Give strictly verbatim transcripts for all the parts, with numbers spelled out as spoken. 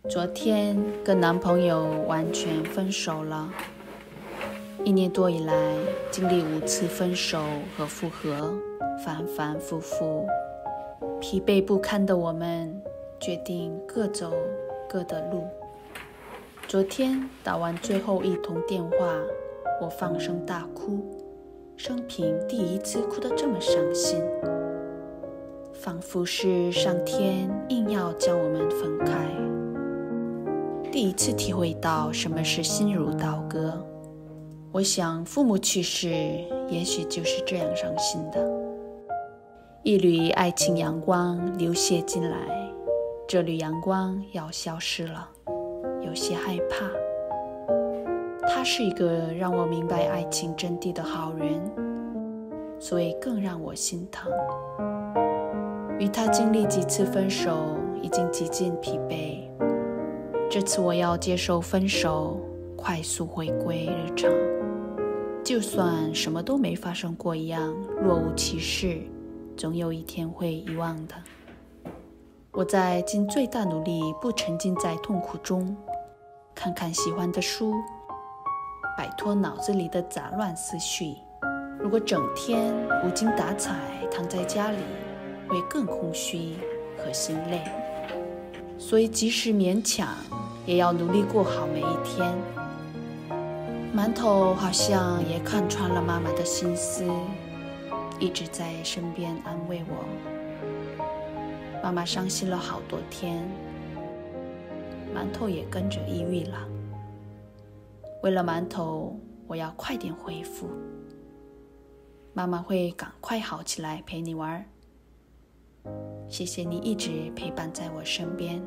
昨天跟男朋友完全分手了。一年多以来，经历五次分手和复合，反反复复，疲惫不堪的我们决定各走各的路。昨天打完最后一通电话，我放声大哭，生平第一次哭得这么伤心，仿佛是上天硬要将我们分开。第一次体会到什么是心如刀割。我想父母去世也许就是这样伤心的。一缕爱情阳光流泻进来，这缕阳光要消失了，有些害怕。他是一个让我明白爱情真谛的好人，所以更让我心疼。与他经历几次分手，已经极尽疲惫。这次我要接受分手，快速回归日常，就算什么都没发生过一样，若无其事，总有一天会遗忘的。我在尽最大努力不沉浸在痛苦中，看看喜欢的书，摆脱脑子里的杂乱思绪。如果整天无精打采躺在家里，会更空虚和心累。所以即使勉强，也要努力过好每一天。馒头好像也看穿了妈妈的心思，一直在身边安慰我。妈妈伤心了好多天，馒头也跟着抑郁了。为了馒头，我要快点恢复。妈妈会赶快好起来陪你玩。谢谢你一直陪伴在我身边。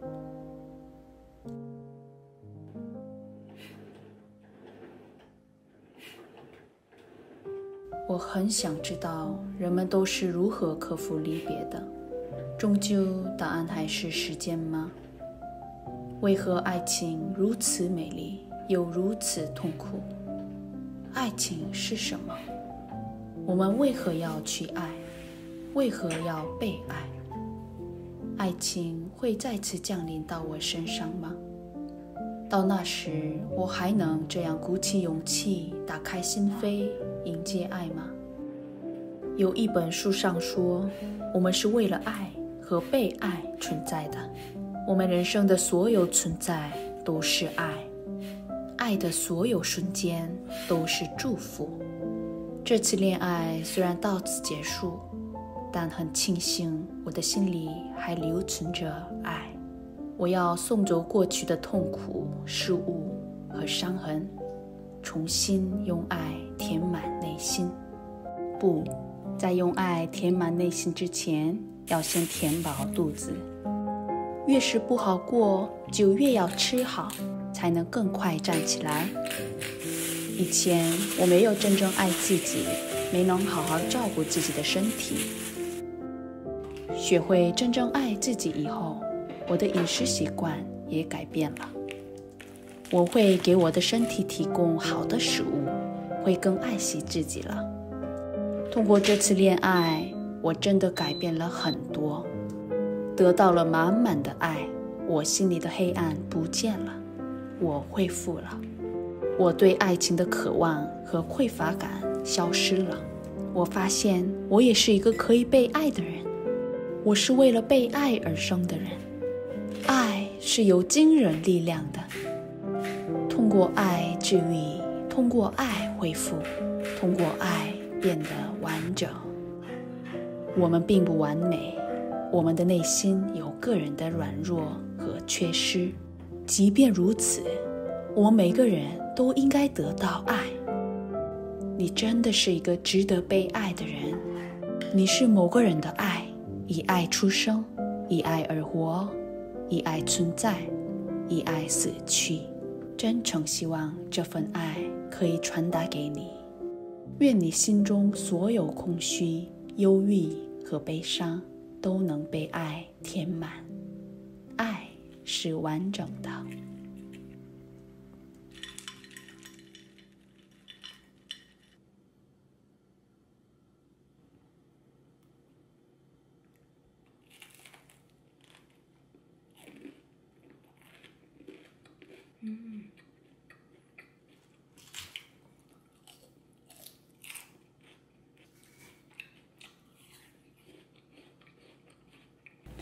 我很想知道人们都是如何克服离别的，终究答案还是时间吗？为何爱情如此美丽，又如此痛苦？爱情是什么？我们为何要去爱？为何要被爱？爱情会再次降临到我身上吗？到那时，我还能这样鼓起勇气，打开心扉，迎接爱吗？有一本书上说，我们是为了爱和被爱存在的。我们人生的所有存在都是爱，爱的所有瞬间都是祝福。这次恋爱虽然到此结束，但很庆幸我的心里还留存着爱。我要送走过去的痛苦、失误和伤痕，重新用爱填满内心。不，在用爱填满内心之前，要先填饱肚子。越是不好过，就越要吃好，才能更快站起来。以前我没有真正爱自己，没能好好照顾自己的身体。学会真正爱自己以后，我的饮食习惯也改变了。我会给我的身体提供好的食物，会更爱惜自己了。通过这次恋爱，我真的改变了很多，得到了满满的爱，我心里的黑暗不见了，我恢复了。我对爱情的渴望和匮乏感消失了。我发现我也是一个可以被爱的人，我是为了被爱而生的人。爱是有惊人力量的，通过爱治愈，通过爱恢复，通过爱变得完整。我们并不完美，我们的内心有个人的软弱和缺失。即便如此，我们每个人都应该得到爱。你真的是一个值得被爱的人，你是某个人的爱，以爱出生，以爱而活，以爱存在，以爱死去。真诚希望这份爱可以传达给你。愿你心中所有空虚、忧郁和悲伤都能被爱填满。爱是完整的。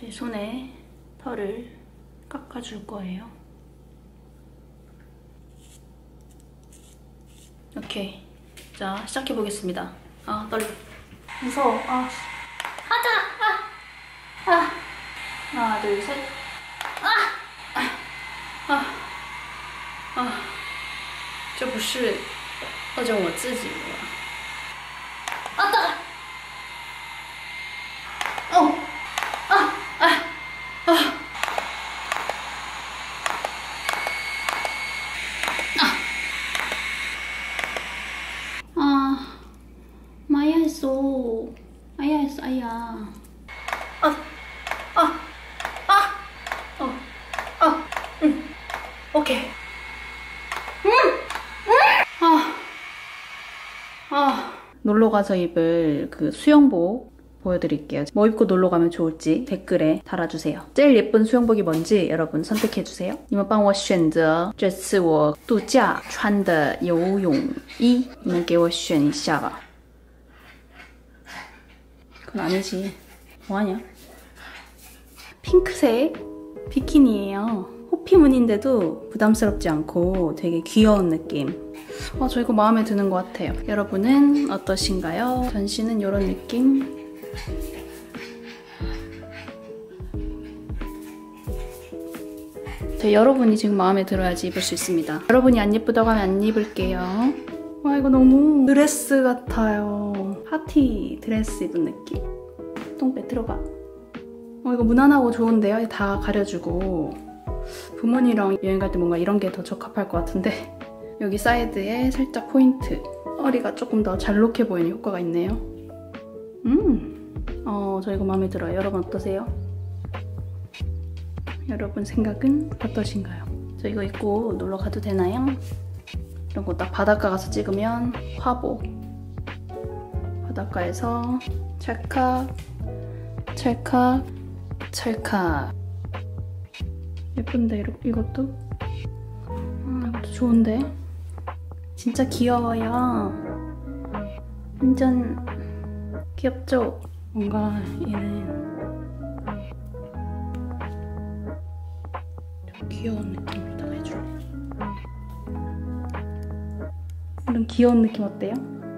제 손에 털을 깎아줄 거예요. 오케이. 자, 시작해보겠습니다. 아, 떨려. 무서워. 아. 하자! 아! 아! 하나, 둘, 셋. 아! 아! 아! 아! 这不是抱着我自己的。啊！大！哦！啊！哎！啊！啊！啊！妈呀！手！哎呀！哎呀！啊！啊！啊！哦！哦！嗯 오케이. 음! 아, 아. 놀러가서 입을 그 수영복 보여드릴게요. 뭐 입고 놀러가면 좋을지 댓글에 달아주세요. 제일 예쁜 수영복이 뭔지 여러분 선택해주세요. 你们帮我选择这次我度假穿的游泳衣，你们给我选一下吧。 그건 아니지. 뭐하냐? 핑크색 비키니예요. 호피 무늬인데도 부담스럽지 않고 되게 귀여운 느낌. 어, 저 이거 마음에 드는 것 같아요. 여러분은 어떠신가요? 전신은 이런 느낌. 저 여러분이 지금 마음에 들어야지 입을 수 있습니다. 여러분이 안 예쁘다고 하면 안 입을게요. 와, 이거 너무 드레스 같아요. 파티 드레스 입은 느낌. 똥배 들어가. 어, 이거 무난하고 좋은데요? 다 가려주고. 부모님이랑 여행 갈 때 뭔가 이런 게 더 적합할 것 같은데 여기 사이드에 살짝 포인트, 허리가 조금 더 잘록해 보이는 효과가 있네요. 음, 어, 저 이거 마음에 들어요. 여러분 어떠세요? 여러분 생각은 어떠신가요? 저 이거 입고 놀러 가도 되나요? 이런 거 딱 바닷가 가서 찍으면 화보. 바닷가에서 찰칵, 찰칵, 찰칵. 예쁜데 이것도? 음, 이것도 좋은데? 진짜 귀여워요. 완전 귀엽죠? 뭔가 얘는 좀 귀여운 느낌으로다가 해줄래? 이런 귀여운 느낌 어때요?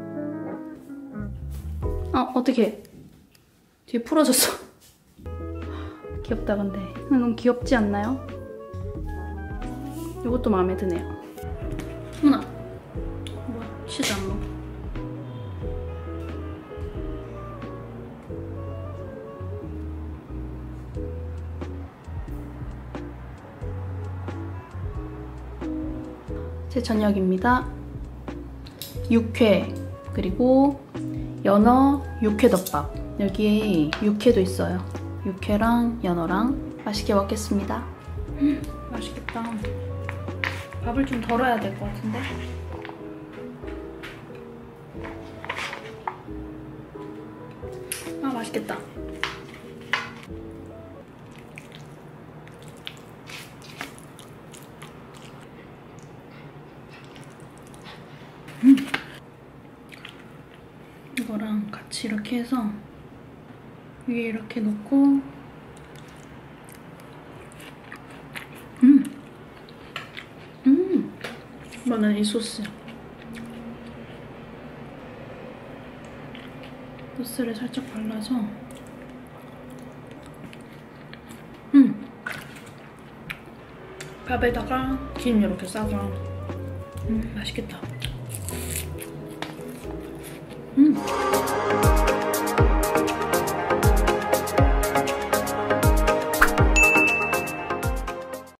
아, 어떡해. 뒤에 풀어졌어. 귀엽다 근데. 너무 귀엽지 않나요? 이것도 마음에 드네요. 어머나. 뭐 치즈 안 먹어. 제 저녁입니다. 육회 그리고 연어 육회덮밥. 여기에 육회도 있어요. 육회랑 연어랑 맛있게 먹겠습니다. 음, 맛있겠다. 밥을 좀 덜어야 될 것 같은데? 아, 맛있겠다. 음. 이거랑 같이 이렇게 해서 위에 이렇게 놓고 음! 음! 이거는 이 소스 소스를 살짝 발라서 음! 밥에다가 김 이렇게 싸서 음, 맛있겠다. 음!